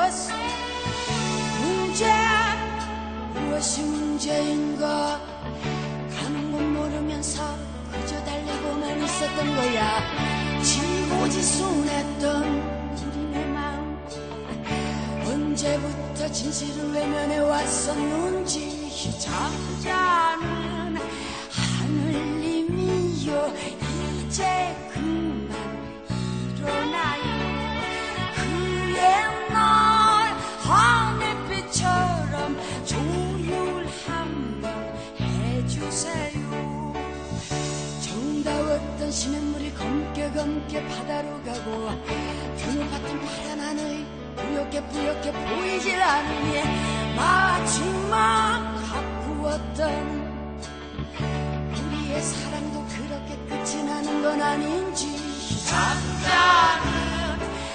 모르겠어. 문제 무엇이 문제인가. 가는 곳 모르면서 그저 달리고만 있었던 거야. 지고지순했던 우리네 마음 언제부터 진실을 외면해 왔었는지. 잠자는 하늘님이여 이제 그만 일어나요. 그 옛날 하늘빛처럼 조율 한번 해주세요. 정다웠던 시냇물이 검게 바다로 가고 드높았던 파란 하늘이 뿌옇게 보이질 않으니 마지막 가꾸었던 우리의 사랑도 그렇게 끝이 나는 건 아닌지. 잠자는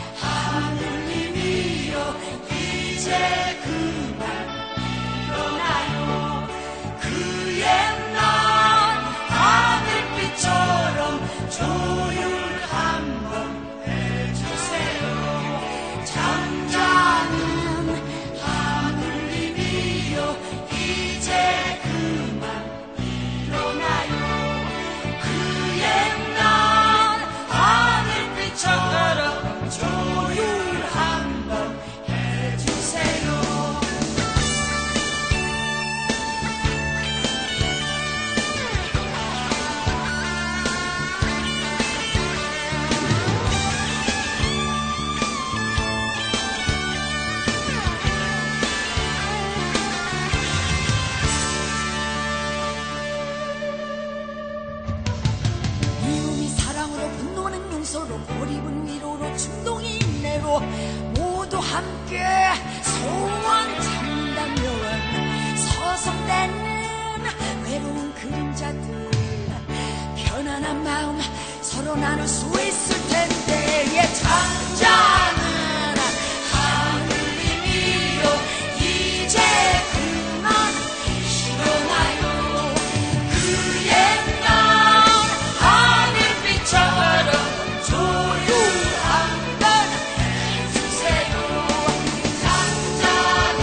하늘님이여 이제 그만 일어나요. 그 옛날 하늘빛처럼 조율 한번 해주세요. 잠자는 하늘님이여 이제 그만 일어나요. 그 옛날 하늘빛처럼 조율 한번 해주세요. 미움이 사랑으로 분노는 용서로 고립은 위로로 충동이 인내로 모두 함께 소원 찾는다면 서성대는 외로운 그림자들 편안한 마음 서로 나눌 수 있을 텐데. 예, 잠자는 하늘님이여 이제 그만 일어나요. 그 옛날 하늘빛처럼 조율 한번 해주세요. 잠자는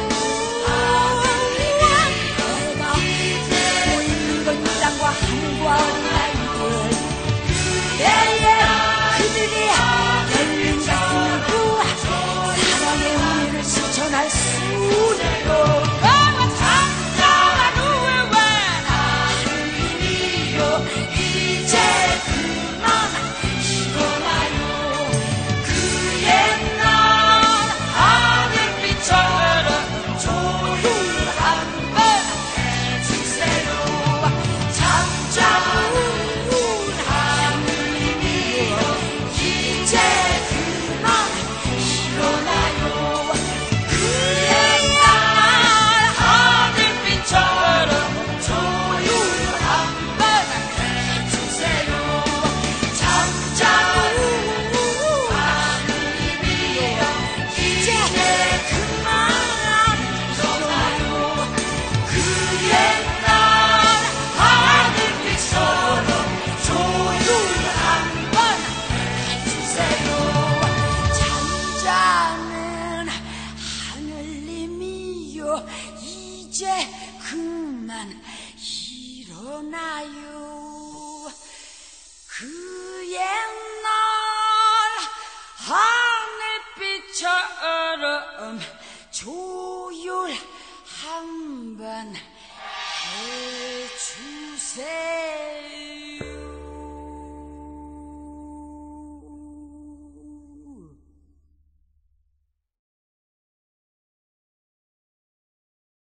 하늘님이여 이제 보이는 건 땅과 하늘과 어린 아이들. 그들이 열린 가슴이고 사랑의 우리를 실천할 수 있고. 하늘님이여 이제 그만 일어나요. 그 옛날 하늘빛처럼 조율 한번 해주세요. 잠자는 하늘님이여 이제 그만 일어나요. 그 옛날 하늘빛처럼 조율 한번 해주세요. 잠자는 하늘님이여 이제 그만 일어나요. 그 옛날 하늘빛처럼 조율 한번 해주세요. 잠자는 하늘님이여 이제 그만 일어나요.